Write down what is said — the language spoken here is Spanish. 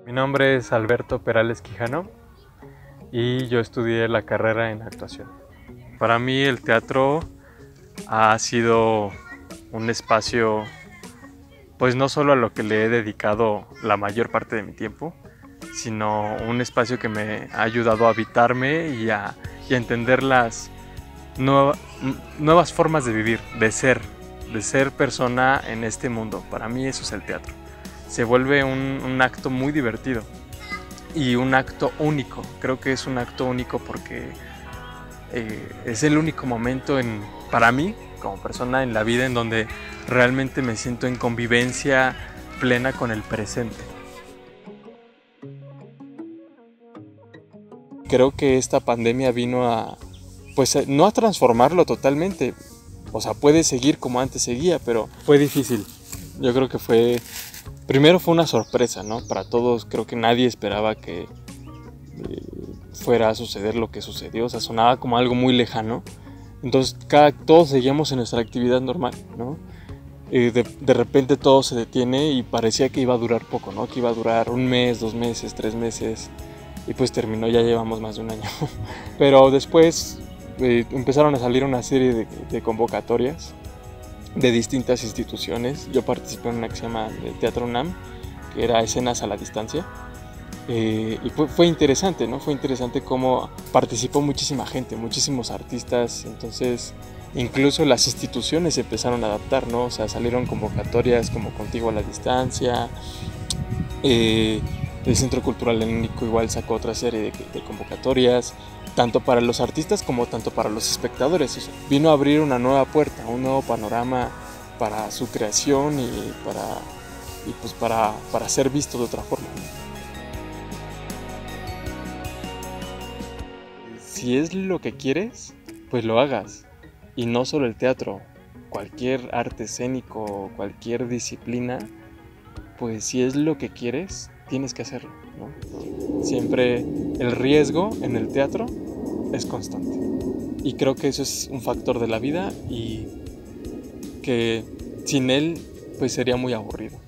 Mi nombre es Alberto Perales Quijano y yo estudié la carrera en actuación. Para mí el teatro ha sido un espacio, pues no solo a lo que le he dedicado la mayor parte de mi tiempo, sino un espacio que me ha ayudado a habitarme y a entender las nuevas formas de vivir, de ser persona en este mundo. Para mí eso es el teatro. Se vuelve un acto muy divertido y un acto único. Creo que es un acto único porque es el único momento para mí, como persona en la vida, en donde realmente me siento en convivencia plena con el presente. Creo que esta pandemia vino pues no a transformarlo totalmente. O sea, puede seguir como antes seguía, pero fue difícil. Yo creo que primero fue una sorpresa, ¿no? Para todos, creo que nadie esperaba que fuera a suceder lo que sucedió. O sea, sonaba como algo muy lejano. Entonces, todos seguíamos en nuestra actividad normal, ¿no? De repente todo se detiene y parecía que iba a durar poco, ¿no? Que iba a durar 1 mes, 2 meses, 3 meses. Y pues terminó, ya llevamos más de un año. Pero después empezaron a salir una serie de convocatorias de distintas instituciones. Yo participé en una que se llama Teatro UNAM, que era escenas a la distancia. Y fue interesante, ¿no? Fue interesante cómo participó muchísima gente, muchísimos artistas. Entonces, incluso las instituciones se empezaron a adaptar, ¿no? O sea, salieron convocatorias como Contigo a la Distancia. El Centro Cultural Helénico igual sacó otra serie de convocatorias, tanto para los artistas como tanto para los espectadores. O sea, vino a abrir una nueva puerta, un nuevo panorama para su creación y pues para ser visto de otra forma, ¿no? Si es lo que quieres, pues lo hagas. Y no solo el teatro, cualquier arte escénico, cualquier disciplina, pues si es lo que quieres, tienes que hacerlo, ¿no? Siempre el riesgo en el teatro es constante. Y creo que eso es un factor de la vida y que sin él pues sería muy aburrido.